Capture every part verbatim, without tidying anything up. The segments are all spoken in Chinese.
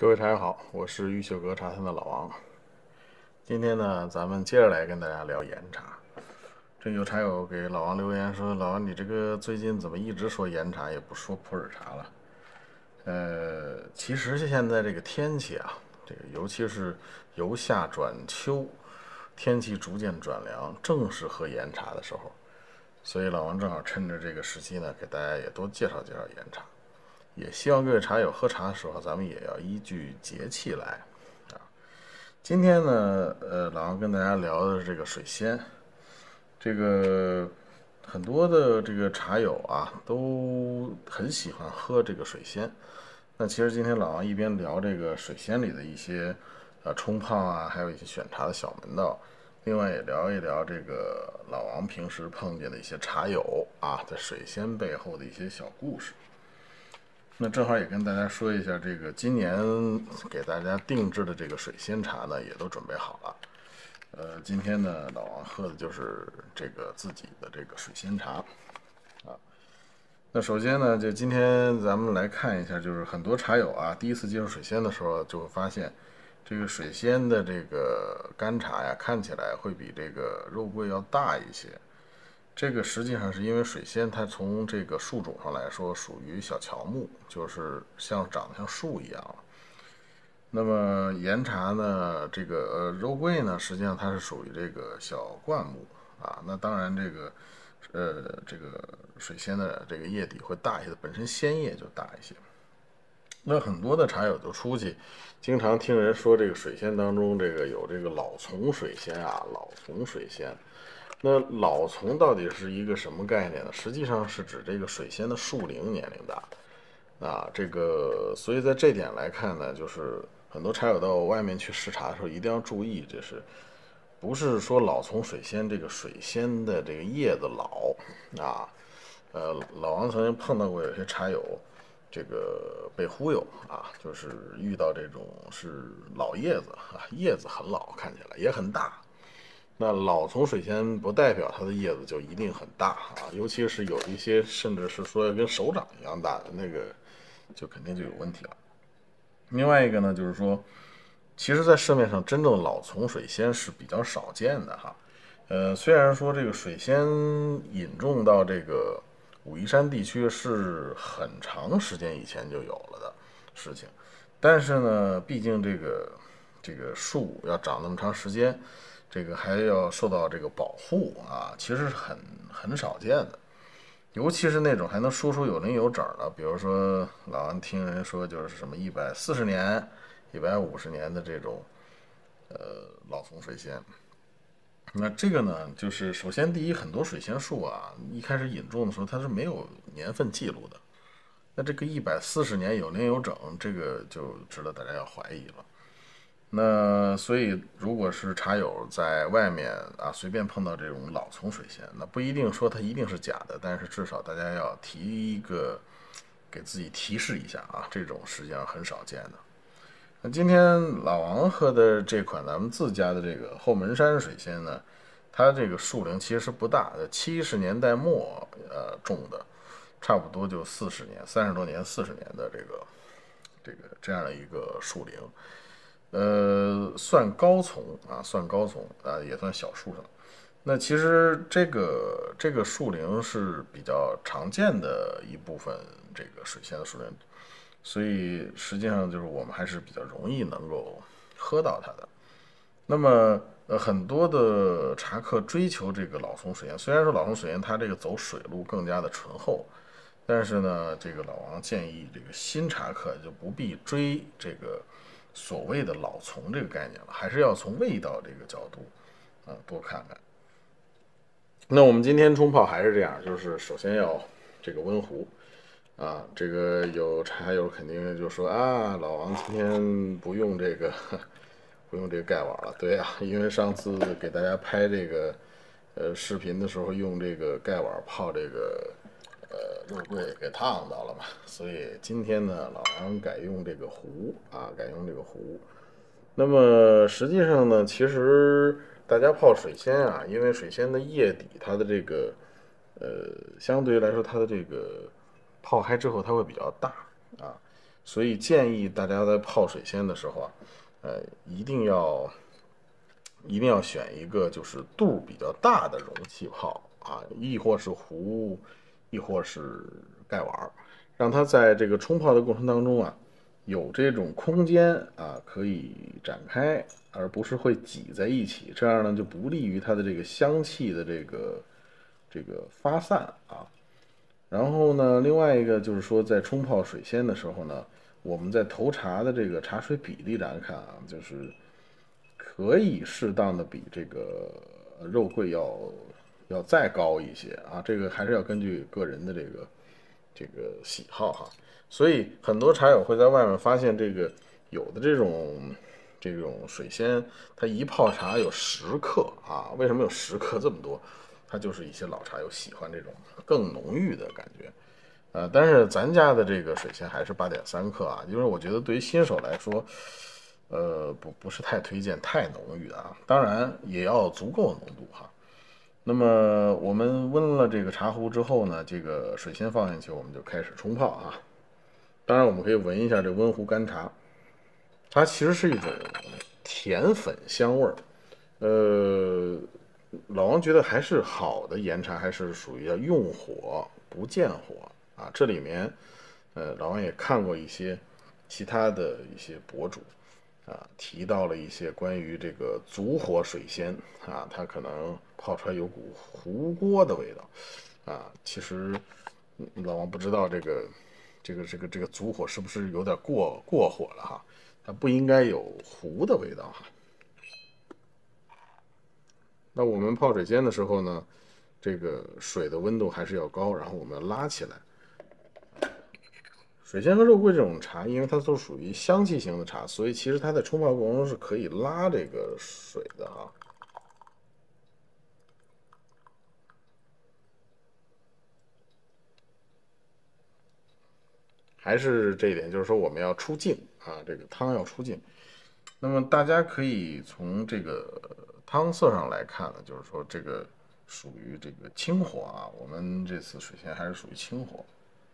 各位茶友好，我是玉秀阁茶摊的老王。今天呢，咱们接着来跟大家聊岩茶。这有茶友给老王留言说：“老王，你这个最近怎么一直说岩茶，也不说普洱茶了？”呃，其实现在这个天气啊，这个尤其是由夏转秋，天气逐渐转凉，正是喝岩茶的时候。所以老王正好趁着这个时期呢，给大家也多介绍介绍岩茶。也希望各位茶友喝茶的时候，咱们也要依据节气来啊。今天呢，呃，老王跟大家聊的是这个水仙。这个很多的这个茶友啊，都很喜欢喝这个水仙。那其实今天老王一边聊这个水仙里的一些呃冲泡啊，还有一些选茶的小门道，另外也聊一聊这个老王平时碰见的一些茶友啊，在水仙背后的一些小故事。那正好也跟大家说一下，这个今年给大家定制的这个水仙茶呢，也都准备好了。呃，今天呢，老王喝的就是这个自己的这个水仙茶啊。那首先呢，就今天咱们来看一下，就是很多茶友啊，第一次接触水仙的时候，就会发现，这个水仙的这个干茶呀，看起来会比这个肉桂要大一些。这个实际上是因为水仙它从这个树种上来说属于小乔木，就是像长得像树一样。那么岩茶呢，这个呃肉桂呢，实际上它是属于这个小灌木啊。那当然这个呃这个水仙的这个叶底会大一些，本身鲜叶就大一些。那很多的茶友就出去，经常听人说这个水仙当中这个有这个老丛水仙啊，老丛水仙。那老丛到底是一个什么概念呢？实际上是指这个水仙的树龄年龄大啊。这个所以在这点来看呢，就是很多茶友到外面去试茶的时候一定要注意，这是不是说老丛水仙这个水仙的这个叶子老啊？呃，老王曾经碰到过有些茶友，这个被忽悠啊，就是遇到这种是老叶子啊，叶子很老，看起来也很大。那老丛水仙不代表它的叶子就一定很大啊，尤其是有一些甚至是说跟手掌一样大的那个，就肯定就有问题了。另外一个呢，就是说，其实，在市面上真正的老丛水仙是比较少见的哈。呃，虽然说这个水仙引种到这个武夷山地区是很长时间以前就有了的事情，但是呢，毕竟这个这个树要长那么长时间。这个还要受到这个保护啊，其实是很很少见的，尤其是那种还能说出有零有整的，比如说老安听人说就是什么一百四十年、一百五十年的这种呃老丛水仙。那这个呢，就是首先第一，很多水仙树啊，一开始引种的时候它是没有年份记录的，那这个一百四十年有零有整，这个就值得大家要怀疑了。那所以，如果是茶友在外面啊随便碰到这种老丛水仙，那不一定说它一定是假的，但是至少大家要提一个，给自己提示一下啊，这种实际上很少见的。那今天老王喝的这款咱们自家的这个后门山水仙呢，它这个树龄其实不大，七十年代末呃种的，差不多就四十年、三十多年、四十年的这个这个这样的一个树龄。呃，算高丛啊，算高丛啊，也算小树上。那其实这个这个树龄是比较常见的一部分这个水仙的树龄，所以实际上就是我们还是比较容易能够喝到它的。那么呃，很多的茶客追求这个老丛水仙，虽然说老丛水仙它这个走水路更加的醇厚，但是呢，这个老王建议这个新茶客就不必追这个。所谓的老丛这个概念了，还是要从味道这个角度啊多看看。那我们今天冲泡还是这样，就是首先要这个温壶啊，这个有茶友肯定就说啊，老王今天不用这个不用这个盖碗了，对啊，因为上次给大家拍这个呃视频的时候用这个盖碗泡这个。呃，肉桂给烫到了嘛，所以今天呢，老王改用这个壶啊，改用这个壶。那么实际上呢，其实大家泡水仙啊，因为水仙的叶底它的这个呃，相对于来说它的这个泡开之后它会比较大啊， 所以建议大家在泡水仙的时候啊，呃，一定要一定要选一个就是度比较大的容器泡啊，亦或是壶，亦或是盖碗，让它在这个冲泡的过程当中啊，有这种空间啊可以展开，而不是会挤在一起，这样呢就不利于它的这个香气的这个这个发散啊。然后呢，另外一个就是说，在冲泡水仙的时候呢，我们在投茶的这个茶水比例来看啊，就是可以适当的比这个肉桂要要再高一些啊，这个还是要根据个人的这个这个喜好哈。所以很多茶友会在外面发现这个有的这种这种水仙，它一泡茶有十克啊，为什么有十克这么多？它就是一些老茶友喜欢这种更浓郁的感觉，呃，但是咱家的这个水仙还是八点三克啊，因为我觉得对于新手来说，呃，不不是太推荐太浓郁的啊，当然也要足够的浓度哈。那么我们温了这个茶壶之后呢，这个水仙放进去，我们就开始冲泡啊。当然我们可以闻一下这温壶干茶，它其实是一种甜粉香味儿，呃。老王觉得还是好的岩茶，还是属于要用火不见火啊。这里面，呃，老王也看过一些其他的一些博主啊，提到了一些关于这个足火水仙啊，它可能泡出来有股糊锅的味道啊。其实老王不知道这个这个这个这个足火是不是有点过过火了哈，它不应该有糊的味道哈。那我们泡水仙的时候呢，这个水的温度还是要高，然后我们要拉起来。水仙和肉桂这种茶，因为它都属于香气型的茶，所以其实它在冲泡过程中是可以拉这个水的哈。还是这一点，就是说我们要出净啊，这个汤要出净。那么大家可以从这个汤色上来看呢，就是说这个属于这个清火啊，我们这次水仙还是属于清火。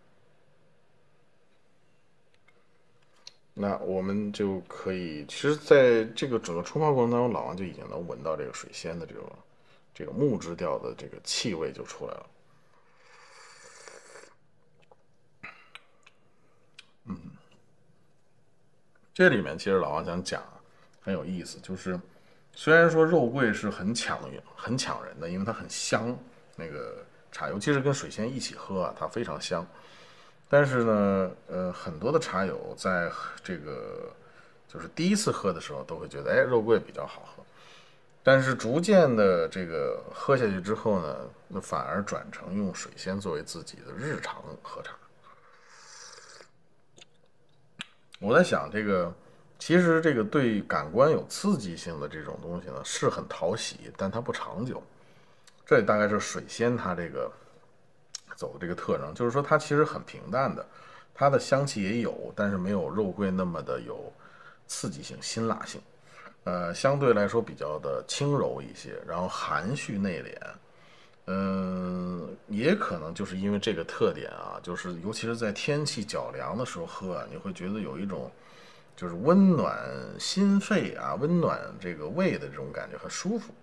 那我们就可以，其实在这个整个冲泡过程当中，老王就已经能闻到这个水仙的这种这个木质调的这个气味就出来了。嗯，这里面其实老王想讲很有意思，就是虽然说肉桂是很抢很抢人的，因为它很香，那个茶尤其是跟水仙一起喝啊，它非常香。但是呢，呃，很多的茶友在这个就是第一次喝的时候都会觉得，哎，肉桂比较好喝。但是逐渐的这个喝下去之后呢，那反而转成用水仙作为自己的日常喝茶。我在想，这个其实这个对感官有刺激性的这种东西呢，是很讨喜，但它不长久。这大概是水仙它这个走的这个特征，就是说它其实很平淡的，它的香气也有，但是没有肉桂那么的有刺激性、辛辣性。呃，相对来说比较的轻柔一些，然后含蓄内敛。嗯，也可能就是因为这个特点啊，就是尤其是在天气较凉的时候喝啊，你会觉得有一种就是温暖心肺啊、温暖这个胃的这种感觉，很舒服。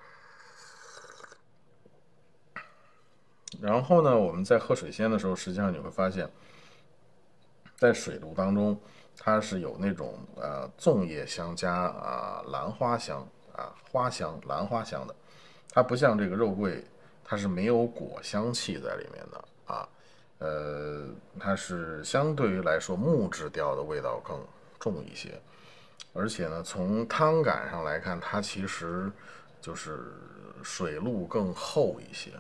然后呢，我们在喝水仙的时候，实际上你会发现，在水路当中，它是有那种呃粽叶香加啊、呃、兰花香啊、花香、兰花香的，它不像这个肉桂，它是没有果香气在里面的啊，呃，它是相对于来说木质调的味道更重一些，而且呢，从汤感上来看，它其实就是水路更厚一些。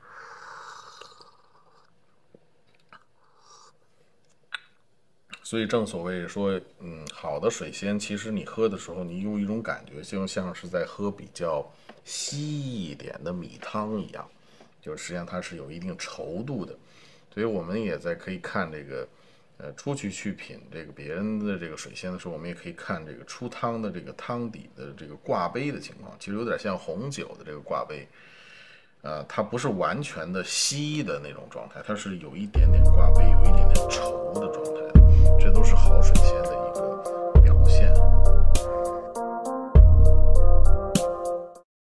所以正所谓说，嗯，好的水仙，其实你喝的时候，你有一种感觉，就像是在喝比较稀一点的米汤一样，就实际上它是有一定稠度的。所以我们也在可以看这个，呃，出去去品这个别人的这个水仙的时候，我们也可以看这个出汤的这个汤底的这个挂杯的情况，其实有点像红酒的这个挂杯，呃，它不是完全的稀的那种状态，它是有一点点挂杯，有一点点稠的状态的。 这都是好水仙的